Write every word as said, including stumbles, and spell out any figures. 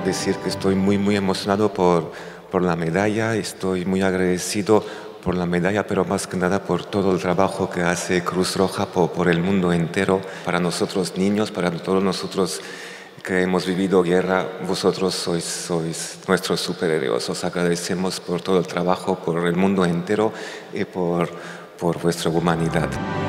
decir que estoy muy, muy emocionado por, por la medalla, estoy muy agradecido por la medalla, pero más que nada por todo el trabajo que hace Cruz Roja por, por el mundo entero, para nosotros niños, para todos nosotros que hemos vivido guerra. Vosotros sois, sois nuestros superhéroes. Os agradecemos por todo el trabajo, por el mundo entero y por, por vuestra humanidad.